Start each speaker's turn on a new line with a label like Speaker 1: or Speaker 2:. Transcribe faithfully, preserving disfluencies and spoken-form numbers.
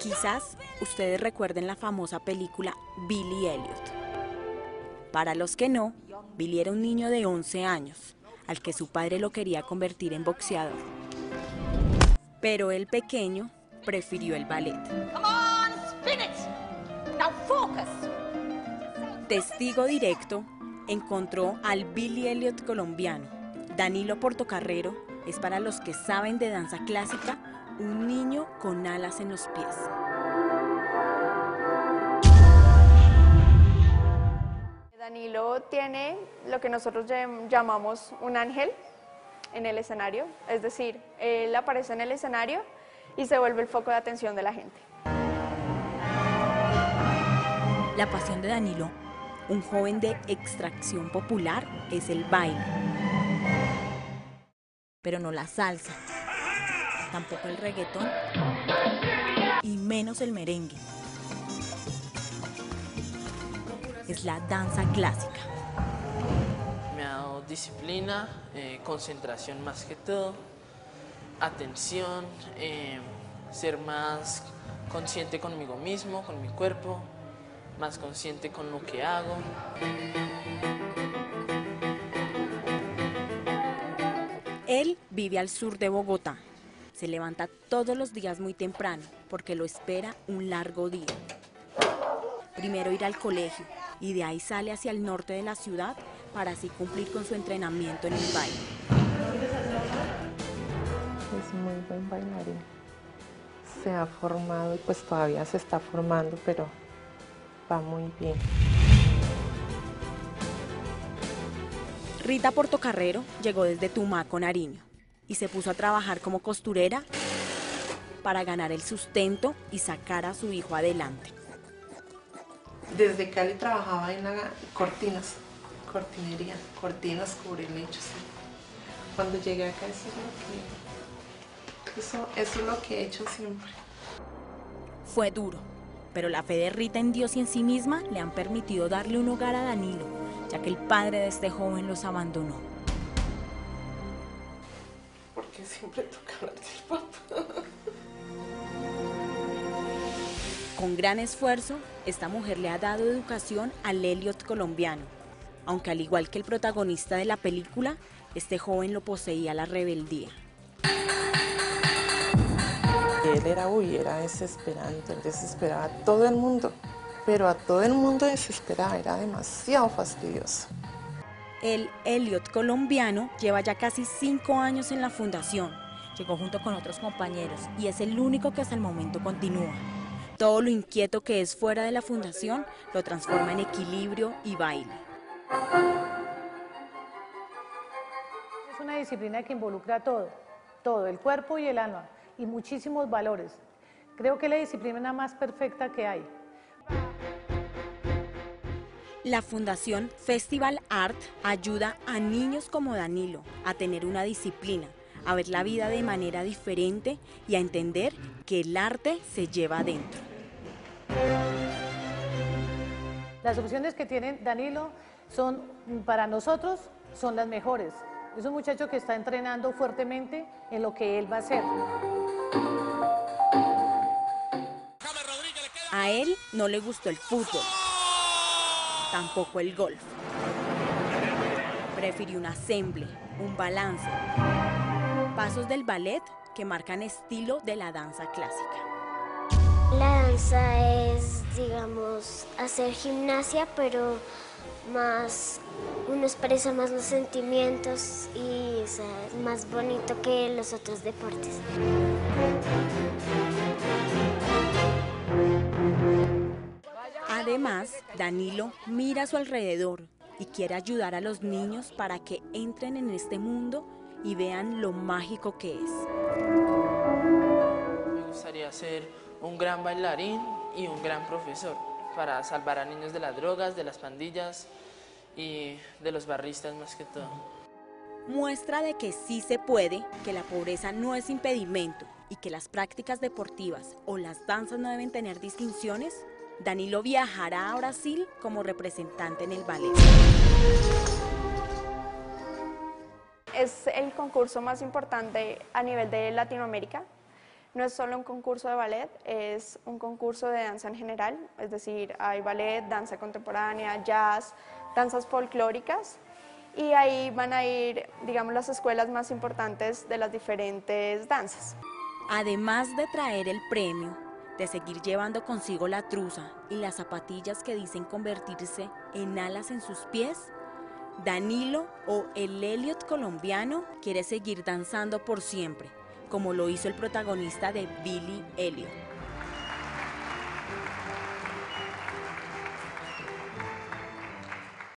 Speaker 1: Quizás ustedes recuerden la famosa película Billy Elliot. Para los que no, Billy era un niño de once años, al que su padre lo quería convertir en boxeador. Pero el pequeño prefirió el ballet.
Speaker 2: Come on, spin it. Now focus.
Speaker 1: Testigo directo encontró al Billy Elliot colombiano. Danilo Portocarrero es, para los que saben de danza clásica, un niño con alas en los pies.
Speaker 3: Danilo tiene lo que nosotros llamamos un ángel en el escenario, es decir, él aparece en el escenario y se vuelve el foco de atención de la gente.
Speaker 1: La pasión de Danilo, un joven de extracción popular, es el baile. Pero no la salsa, tampoco el reggaetón y menos el merengue. Es la danza clásica.
Speaker 4: Me ha dado disciplina, eh, concentración más que todo, atención, eh, ser más consciente conmigo mismo, con mi cuerpo, más consciente con lo que hago.
Speaker 1: Él vive al sur de Bogotá. Se levanta todos los días muy temprano porque lo espera un largo día. Primero ir al colegio y de ahí sale hacia el norte de la ciudad para así cumplir con su entrenamiento en el baile.
Speaker 5: Es muy buen bailarín. Se ha formado y pues todavía se está formando, pero va muy bien.
Speaker 1: Rita Portocarrero llegó desde Tumaco, Nariño, y se puso a trabajar como costurera para ganar el sustento y sacar a su hijo adelante.
Speaker 5: Desde Cali trabajaba en la cortinas, cortinería, cortinas, cubrelechos. Sí. Cuando llegué acá, eso es lo que, eso, eso es lo que he hecho siempre.
Speaker 1: Fue duro, pero la fe de Rita en Dios y en sí misma le han permitido darle un hogar a Danilo, ya que el padre de este joven los abandonó.
Speaker 5: Porque siempre toca hablar del papá.
Speaker 1: Con gran esfuerzo, esta mujer le ha dado educación al Elliot colombiano, aunque al igual que el protagonista de la película, este joven lo poseía la rebeldía.
Speaker 5: Él era, uy, era desesperante, él desesperaba a todo el mundo, pero a todo el mundo desesperaba, era demasiado fastidioso.
Speaker 1: El Elliot colombiano lleva ya casi cinco años en la fundación, llegó junto con otros compañeros y es el único que hasta el momento continúa. Todo lo inquieto que es fuera de la fundación lo transforma en equilibrio y baile.
Speaker 6: Es una disciplina que involucra todo, todo, el cuerpo y el alma, y muchísimos valores. Creo que es la disciplina más perfecta que hay.
Speaker 1: La Fundación Festival Art ayuda a niños como Danilo a tener una disciplina, a ver la vida de manera diferente y a entender que el arte se lleva adentro.
Speaker 6: Las opciones que tiene Danilo son, para nosotros, son las mejores. Es un muchacho que está entrenando fuertemente en lo que él va a hacer.
Speaker 1: A él no le gustó el fútbol, tampoco el golf. Prefirió un ensemble, un balance, pasos del ballet que marcan estilo de la danza clásica.
Speaker 7: La danza es, digamos, hacer gimnasia, pero más, uno expresa más los sentimientos y, o sea, es más bonito que los otros deportes.
Speaker 1: Además, Danilo mira a su alrededor y quiere ayudar a los niños para que entren en este mundo y vean lo mágico que es.
Speaker 4: Me gustaría ser un gran bailarín y un gran profesor para salvar a niños de las drogas, de las pandillas y de los barristas más que todo.
Speaker 1: Muestra de que sí se puede, que la pobreza no es impedimento y que las prácticas deportivas o las danzas no deben tener distinciones. Danilo viajará a Brasil como representante en el ballet.
Speaker 3: Es el concurso más importante a nivel de Latinoamérica. No es solo un concurso de ballet, es un concurso de danza en general, es decir, hay ballet, danza contemporánea, jazz, danzas folclóricas, y ahí van a ir, digamos, las escuelas más importantes de las diferentes danzas.
Speaker 1: Además de traer el premio, de seguir llevando consigo la truza y las zapatillas que dicen convertirse en alas en sus pies, Danilo, o el Elliot colombiano, quiere seguir danzando por siempre, como lo hizo el protagonista de Billy Elliot.